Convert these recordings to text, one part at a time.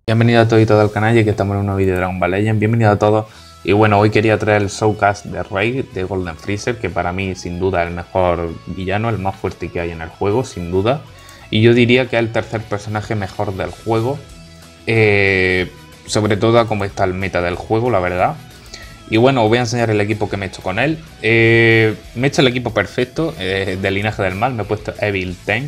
Bienvenido a todos y todas al canal, y aquí estamos en un nuevo vídeo de Dragon Ball Legends. Bienvenido a todos. Y bueno, hoy quería traer el showcast de Rey de Golden Freezer, que para mí sin duda es el mejor villano, el más fuerte que hay en el juego, sin duda. Y yo diría que es el tercer personaje mejor del juego, sobre todo a cómo está el meta del juego, la verdad. Y bueno, os voy a enseñar el equipo que me he hecho con él. Me he hecho el equipo perfecto, del linaje del mal, me he puesto Evil Team.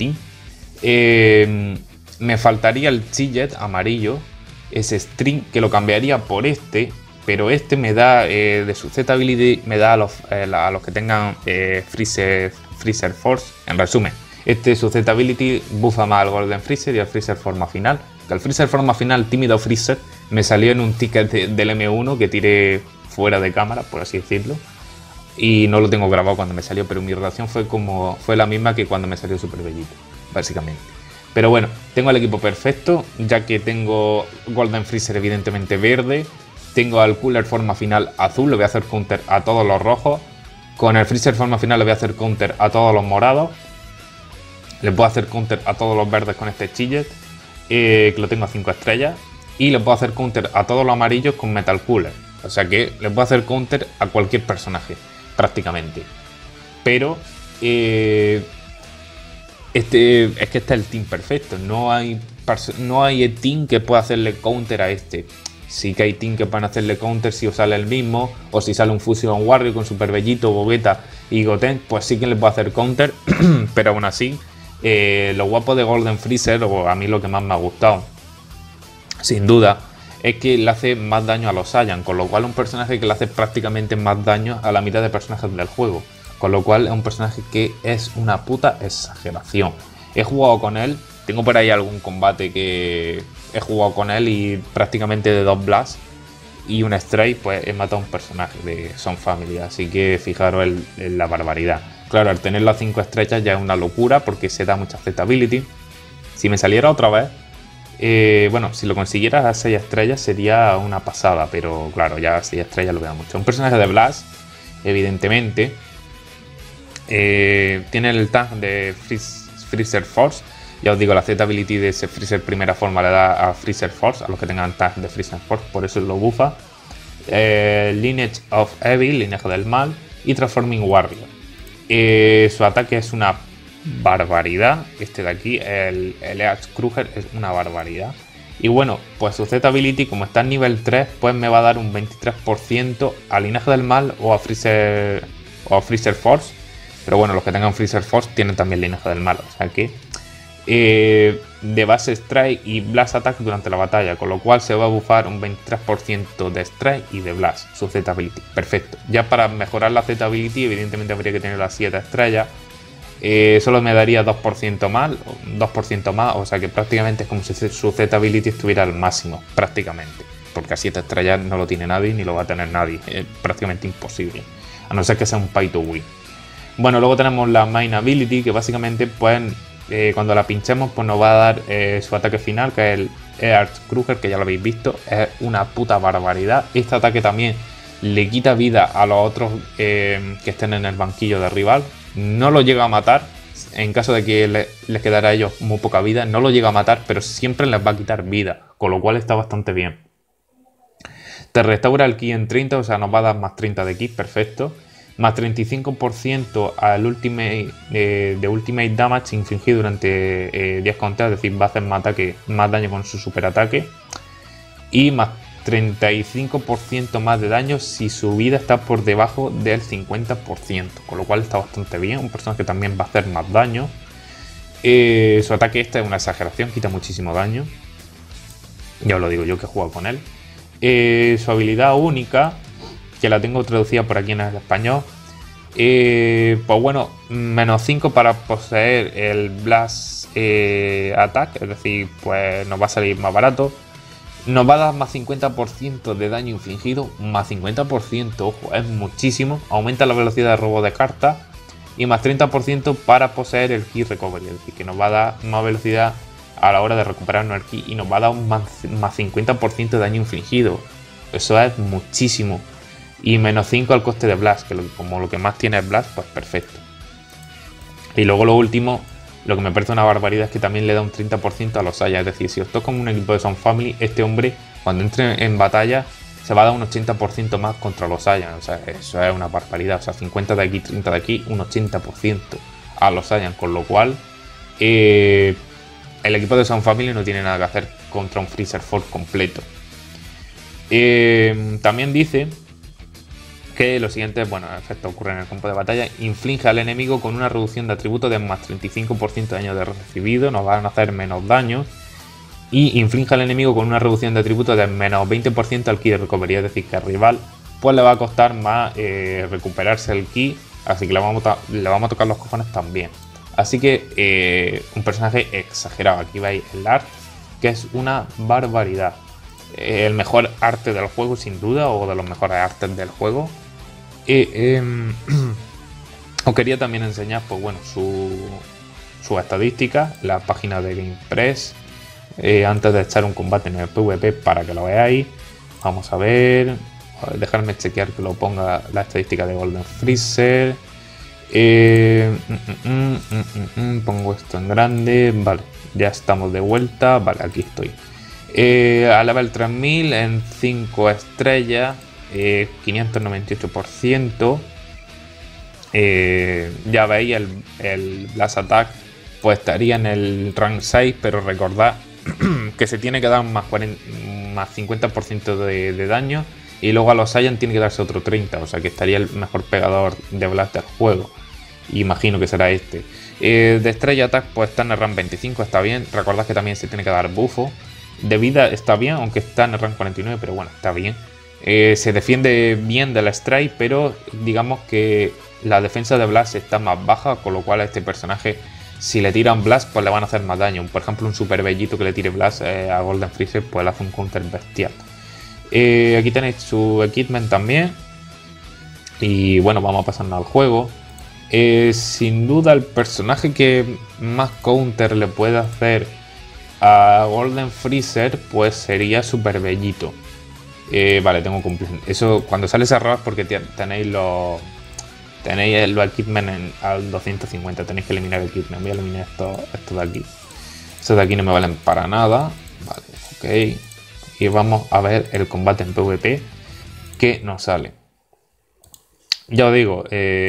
Me faltaría el Chillet amarillo, ese string, que lo cambiaría por este, pero este me da de susceptibility, me da a los que tengan Freezer Force. En resumen, este susceptibility buffa más al Golden Freezer y al Freezer forma final. Que el Freezer forma final, tímido Freezer, me salió en un ticket del M1 que tiré fuera de cámara, por así decirlo. Y no lo tengo grabado cuando me salió, pero mi relación fue la misma que cuando me salió Super Bellito, básicamente. Pero bueno, tengo el equipo perfecto, ya que tengo Golden Freezer evidentemente verde. Tengo al Cooler forma final azul, le voy a hacer counter a todos los rojos. Con el Freezer forma final le voy a hacer counter a todos los morados. Le puedo hacer counter a todos los verdes con este Chillet, que lo tengo a 5 estrellas. Y le puedo hacer counter a todos los amarillos con Metal Cooler. O sea que le puedo hacer counter a cualquier personaje, prácticamente. Pero es que este es el team perfecto. No hay team que pueda hacerle counter a este. Sí que hay team que pueden hacerle counter si os sale el mismo, o si sale un Fusion Warrior con Super Bellito, Gogeta y Goten, pues sí que le puedo hacer counter. Pero aún así, lo guapo de Golden Freezer, o a mí lo que más me ha gustado, sin duda, es que le hace más daño a los Saiyan, con lo cual un personaje que le hace prácticamente más daño a la mitad de personajes del juego. Con lo cual es un personaje que es una puta exageración. He jugado con él, tengo por ahí algún combate que he jugado con él y prácticamente de 2 Blast y un Stray, pues he matado a un personaje de Son Family. Así que fijaros en la barbaridad. Claro, al tener las 5 estrellas ya es una locura porque se da mucha acceptability. Si me saliera otra vez, bueno, si lo consiguiera a 6 estrellas sería una pasada, pero claro, ya a 6 estrellas lo veo mucho. Un personaje de Blast, evidentemente. Tiene el tag de Freezer Force. Ya os digo, la Z-ability de ese Freezer primera forma le da a Freezer Force, a los que tengan tag de Freezer Force, por eso lo bufa. Lineage of Evil, linaje del mal, y Transforming Warrior. Su ataque es una barbaridad. Este de aquí, el Earth Kruger, es una barbaridad. Y bueno, pues su Z-ability, como está en nivel 3, pues me va a dar un 23% al linaje del mal o a Freezer Force. Pero bueno, los que tengan Freezer Force tienen también linaje del mal. O sea que de base Strike y Blast Attack durante la batalla. Con lo cual se va a bufar un 23% de Strike y de Blast, su Z-ability. Perfecto. Ya para mejorar la Z-ability, evidentemente habría que tener las 7 estrellas. Solo me daría 2% más. O sea que prácticamente es como si su Z-ability estuviera al máximo. Prácticamente. Porque a 7 estrellas no lo tiene nadie ni lo va a tener nadie. Es prácticamente imposible. A no ser que sea un pay to win. Bueno, luego tenemos la Main Ability, que básicamente pues cuando la pinchemos pues nos va a dar su ataque final, que es el Earth Kruger, que ya lo habéis visto. Es una puta barbaridad. Este ataque también le quita vida a los otros que estén en el banquillo de rival. No lo llega a matar, en caso de que les quedara a ellos muy poca vida. No lo llega a matar, pero siempre les va a quitar vida, con lo cual está bastante bien. Te restaura el ki en 30, o sea, nos va a dar más 30 de ki, perfecto. Más 35% al ultimate de ultimate damage infligido durante 10 conteos, es decir, va a hacer más daño con su super ataque. Y más 35% más de daño si su vida está por debajo del 50%, con lo cual está bastante bien. Un personaje que también va a hacer más daño. Su ataque esta es una exageración, quita muchísimo daño. Ya os lo digo yo que he jugado con él. Su habilidad única, que la tengo traducida por aquí en el español, pues bueno, menos 5 para poseer el Blast Attack, es decir, pues nos va a salir más barato. Nos va a dar más 50% de daño infligido, más 50%, ojo, es muchísimo. Aumenta la velocidad de robo de cartas y más 30% para poseer el Ki Recovery, es decir, que nos va a dar más velocidad a la hora de recuperarnos el Ki y nos va a dar un más 50% de daño infligido. Eso es muchísimo. Y menos 5 al coste de Blast, que como lo que más tiene es Blast, pues perfecto. Y luego lo último, Lo que me parece una barbaridad es que también le da un 30% a los Saiyan. Es decir, si os toca un equipo de Sound Family, este hombre cuando entre en batalla se va a dar un 80% más contra los Saiyan. O sea, eso es una barbaridad. O sea, 50 de aquí, 30 de aquí, un 80% a los Saiyan. Con lo cual, el equipo de Sound Family no tiene nada que hacer contra un Freezer Force completo. También dice que los siguientes efectos ocurren en el campo de batalla. Inflige al enemigo con una reducción de atributos de más 35% de daño de recibido, nos van a hacer menos daño. Y inflige al enemigo con una reducción de atributos de menos 20% al ki de recovery, es decir, que al rival pues le va a costar más recuperarse el ki, así que le vamos a tocar los cojones también. Así que un personaje exagerado. Aquí veis el art, que es una barbaridad. El mejor arte del juego sin duda, o de los mejores artes del juego. Os quería también enseñar pues bueno su estadística, la página de GamePress, antes de echar un combate en el PvP para que lo veáis. Vamos a ver, dejarme chequear que lo ponga la estadística de Golden Freezer. Pongo esto en grande, vale, ya estamos de vuelta, vale, aquí estoy. A level 3000 en 5 estrellas, 598%. Ya veis, el Blast Attack pues estaría en el rank 6, pero recordad que se tiene que dar más 50% de daño, y luego a los Saiyan tiene que darse otro 30%, o sea que estaría el mejor pegador de Blast del juego. Imagino que será este. De Estrella Attack pues está en el rank 25, está bien. Recordad que también se tiene que dar bufo. De vida está bien, aunque está en el rank 49, pero bueno, está bien. Se defiende bien de la Strike, pero digamos que la defensa de Blast está más baja, con lo cual a este personaje, si le tiran Blast, pues le van a hacer más daño. Por ejemplo, un Super Bellito que le tire Blast a Golden Freezer, pues le hace un counter bestial. Aquí tenéis su equipment también. Y bueno, vamos a pasarnos al juego. Sin duda el personaje que más counter le puede hacer a Golden Freezer pues sería Super Bellito. Vale, tengo cumplido. Eso cuando sale ese error es porque tenéis los equipment al 250. Tenéis que eliminar el equipment. Voy a eliminar esto de aquí. Estos de aquí no me valen para nada. Vale, ok. Y vamos a ver el combate en PvP que nos sale. Ya os digo,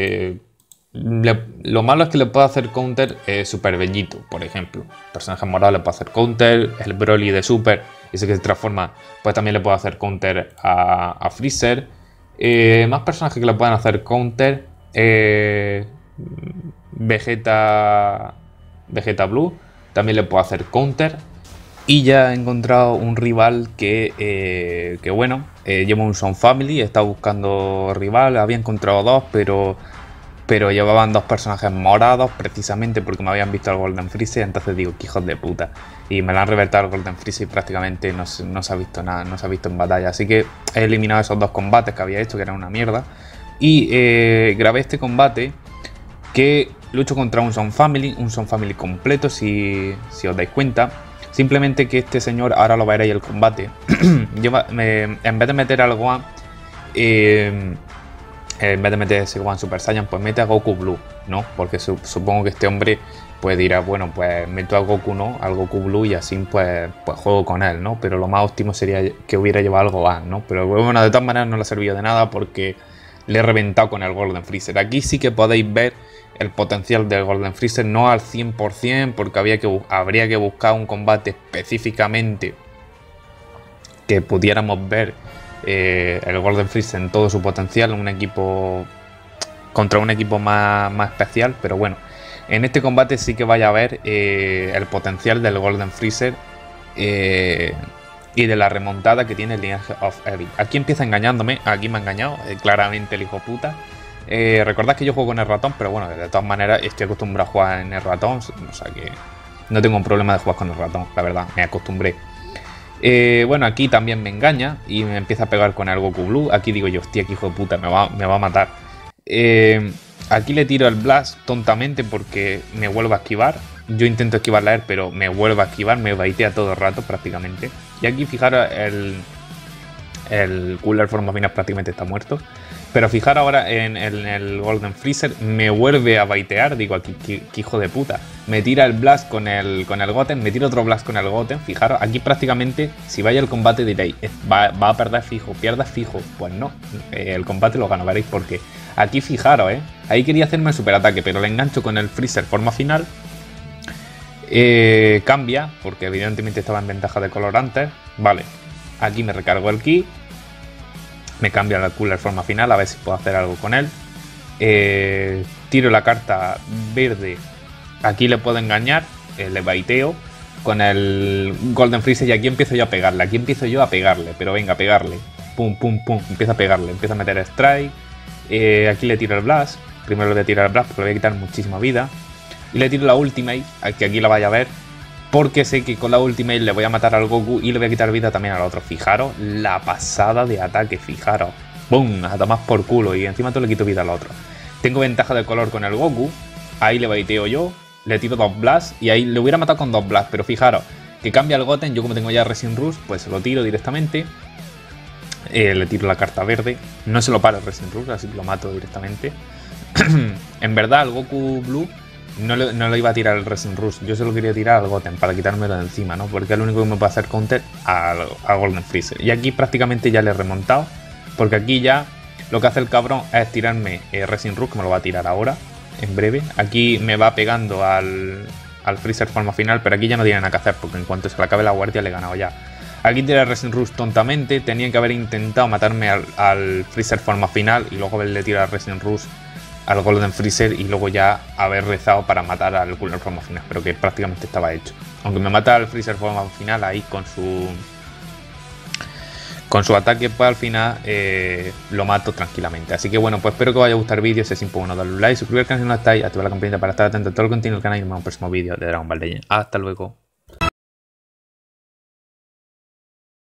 lo malo es que le puedo hacer counter Super Bellito, por ejemplo. Personaje morado le puedo hacer counter. El Broly de Super, ese que se transforma, pues también le puedo hacer counter a Freezer. Más personajes que le puedan hacer counter. Vegeta Blue también le puedo hacer counter. Y ya he encontrado un rival que bueno, llevo un Sound Family, he estado buscando rival, había encontrado dos, pero llevaban dos personajes morados precisamente porque me habían visto al Golden Freezer, entonces digo, que hijos de puta. Y me la han reventado al Golden Freezer y prácticamente no se ha visto nada, no se ha visto en batalla. Así que he eliminado esos dos combates que había hecho, que eran una mierda. Y grabé este combate que lucho contra un Sound Family completo, si os dais cuenta. Simplemente que este señor, ahora lo veréis el combate, en vez de meter al Gohan, en vez de meter ese Gohan Super Saiyan, pues mete a Goku Blue, ¿no? Porque supongo que este hombre pues dirá, bueno, pues meto a Goku, ¿no? Al Goku Blue y así pues juego con él, ¿no? Pero lo más óptimo sería que hubiera llevado al Gohan, ¿no? Pero bueno, de todas maneras no le ha servido de nada porque le he reventado con el Golden Freezer. Aquí sí que podéis ver el potencial del Golden Freezer, no al 100%, porque habría que buscar un combate específicamente que pudiéramos ver el Golden Freezer en todo su potencial, un equipo contra un equipo más especial. Pero bueno, en este combate sí que vaya a ver el potencial del Golden Freezer y de la remontada que tiene el Lineage of Evil. Aquí empieza engañándome, aquí me ha engañado claramente el hijo puta. Recordad que yo juego con el ratón, pero bueno, de todas maneras estoy acostumbrado a jugar en el ratón, o sea que no tengo un problema de jugar con el ratón, la verdad, me acostumbré. Bueno, aquí también me engaña y me empieza a pegar con el Goku Blue. Aquí digo yo, hostia, que hijo de puta, me va a matar. Aquí le tiro el Blast tontamente porque me vuelvo a esquivar. Yo intento esquivarla a él, pero me vuelvo a esquivar, me baitea todo el rato prácticamente. Y aquí fijaros, el Cooler Form of Venus prácticamente está muerto. Pero fijar ahora en el Golden Freezer, me vuelve a baitear, digo aquí, qué hijo de puta. Me tira el Blast con el Goten, me tira otro Blast con el Goten. Fijaros, aquí prácticamente, si vaya el combate diréis, va a perder fijo, pierdas fijo. Pues no, el combate lo gano, veréis por qué. Aquí fijaros, ahí quería hacerme el superataque, pero le engancho con el Freezer forma final. Cambia, porque evidentemente estaba en ventaja de color antes. Vale, aquí me recargo el ki. Me cambia la cooler forma final, a ver si puedo hacer algo con él. Tiro la carta verde. Aquí le puedo engañar, le baiteo con el Golden Freezer y aquí empiezo yo a pegarle. Aquí empiezo yo a pegarle, pero venga, a pegarle. Pum, pum, pum. Empiezo a pegarle, empiezo a meter strike. Aquí le tiro el Blast. Primero le voy a tirar el Blast porque le voy a quitar muchísima vida. Y le tiro la Ultimate, que aquí la vaya a ver. Porque sé que con la Ultimate le voy a matar al Goku y le voy a quitar vida también al otro. Fijaros la pasada de ataque, fijaros. ¡Bum! A tomar por culo y encima todo le quito vida al otro. Tengo ventaja de color con el Goku. Ahí le baiteo yo. Le tiro 2 Blasts y ahí le hubiera matado con 2 Blasts. Pero fijaros que cambia el Goten. Yo como tengo ya Resin Rush, pues se lo tiro directamente. Le tiro la carta verde. No se lo para el Resin Rush, así que lo mato directamente. En verdad el Goku Blue no le iba a tirar el Resin Rush, yo se lo quería tirar al Goten para quitármelo de encima, ¿no? Porque es lo único que me puede hacer counter al Golden Freezer. Y aquí prácticamente ya le he remontado, porque aquí ya lo que hace el cabrón es tirarme Resin Rush, que me lo va a tirar ahora, en breve. Aquí me va pegando al Freezer forma final, pero aquí ya no tiene nada que hacer, porque en cuanto se le acabe la guardia le he ganado ya. Aquí tira el Resin Rush tontamente, tenía que haber intentado matarme al Freezer forma final y luego haberle tirado el Resin Rush al Golden Freezer y luego ya haber rezado para matar al Cooler forma final, pero que prácticamente estaba hecho. Aunque me mata al Freezer forma final ahí con su ataque, pues al final lo mato tranquilamente. Así que bueno, pues espero que os haya gustado el vídeo. Si es simple, bueno, darle un like, suscribiros al canal si no estáis, activar la campanita para estar atento a todo el contenido del canal y nos vemos en un próximo vídeo de Dragon Ball Legends. Hasta luego.